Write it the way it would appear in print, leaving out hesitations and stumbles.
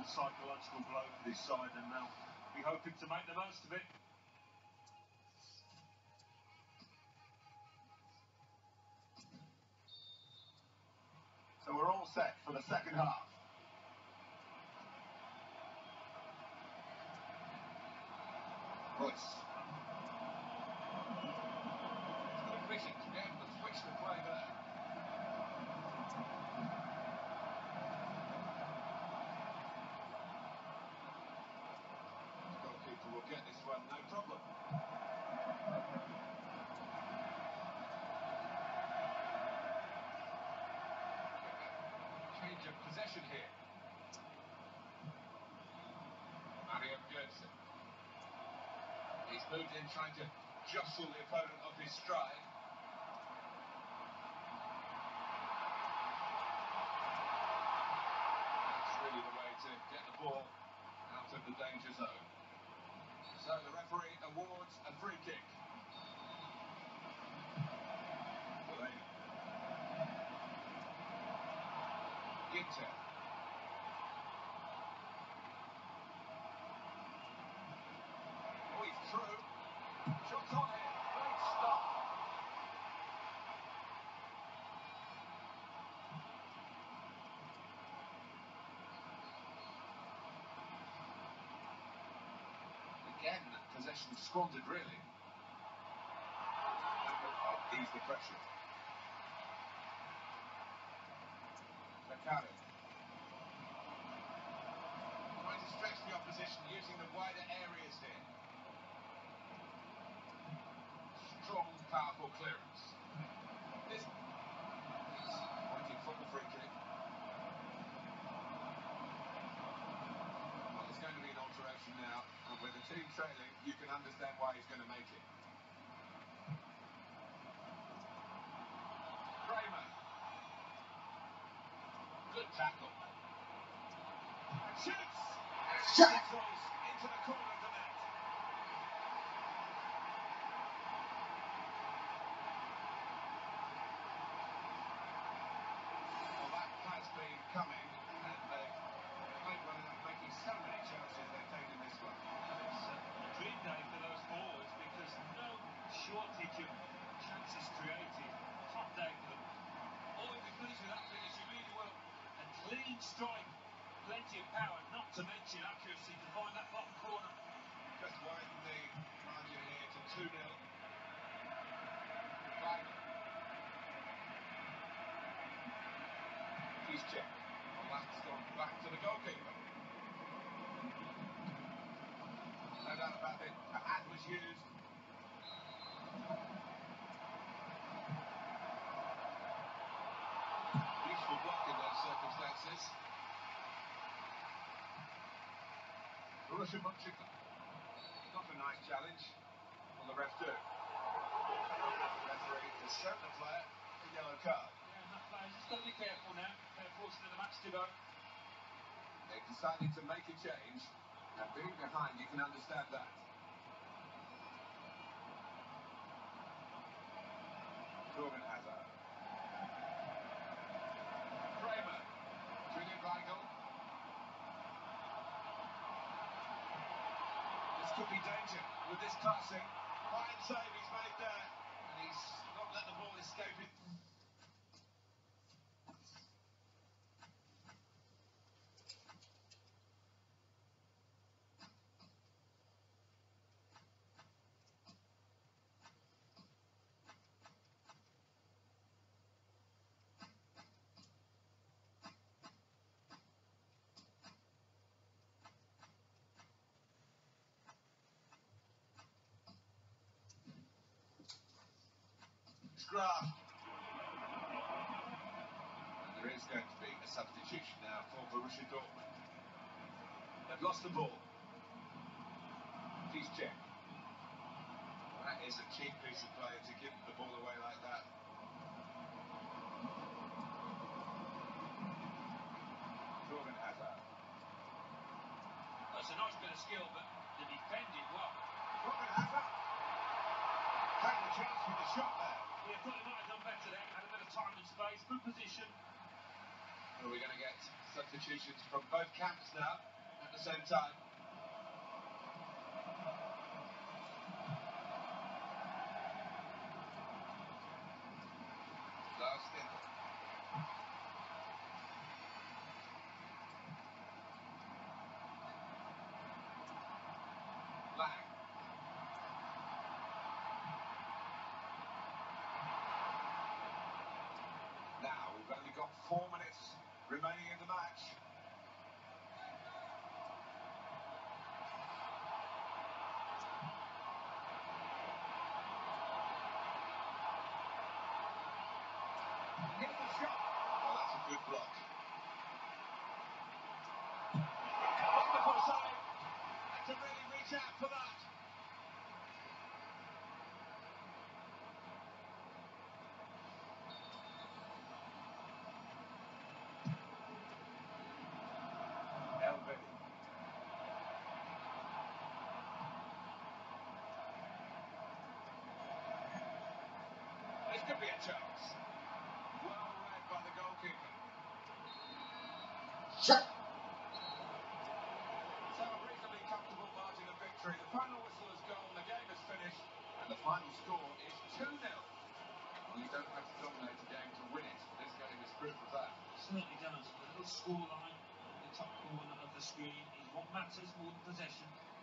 psychological blow for this side, and they'll be hoping to make the most of it. So we're all set for the second half. Royce. Good vision to be able to switch the play there. The goalkeeper will get this one, no problem. Change of possession here. Mario Götze. He's moved in trying to jostle the opponent off his stride. That's really the way to get the ball out of the danger zone. So the referee awards a free kick. Ginter. Oh, he's through. Shot on it. Great stop. Again, possession squandered, really. I'll ease the pressure. Mercado. Trying to stretch the opposition using the wider areas here. Strong, powerful clearance. This is pointing for the free kick. Well, there's going to be an alteration now, and with the team trailing, you can understand why he's going to make it. Kramer. Good tackle. And shoots! Shoots into the corner of the net. Well, that has been coming, and they've played well enough, making so many chances they've taken this one. It's a dream day for those forwards because no shortage of chances created. Top day for them. All we'd be pleased with that finish, you really will. A clean strike, plenty of power, not to mention accuracy to find that bottom corner. Just widen the margin here to 2-0. Weigl. He's checked. Well, that's gone back to the goalkeeper. No doubt about it. A hand was used. Useful block in those circumstances. Borussia Mönchengladbach. Not a nice challenge. Will the ref do? The referee has shown the player a yellow card. Yeah, that player's just got to be careful now. They're fortunate the match to go. They've decided to make a change, and being behind, you can understand that. Torgan Hazard. Kramer. Julian Weigl. This could be danger with this passing. Fine save he's made there, and he's not let the ball escape it. Graf. And there is going to be a substitution now for Borussia Dortmund. They've lost the ball. He's checked. That is a cheap piece of play to give the ball away like that. Torgan Hazard. That's a nice bit of skill, but the defending well. Torgan Hazard. Taking a chance with the shot there. Yeah, thought he might have done better there. Had a bit of time and space. Good position. Are we going to get substitutions from both camps now? at the same time. Lars Stindl. Lang. Now we've only got 4 minutes remaining in the match. Here's the shot. Well, that's a good block. Wonderful save. Had to really reach out for that. Elvedi. This could be a chance. Well read by the goalkeeper. Shot. So a reasonably comfortable margin of victory. The final whistle has gone, the game is finished, and the final score is 2-0. Well, you don't have to dominate a game to win it. This game is proof of that. Certainly does. The little scoreline in the top corner of the screen is what matters more than possession.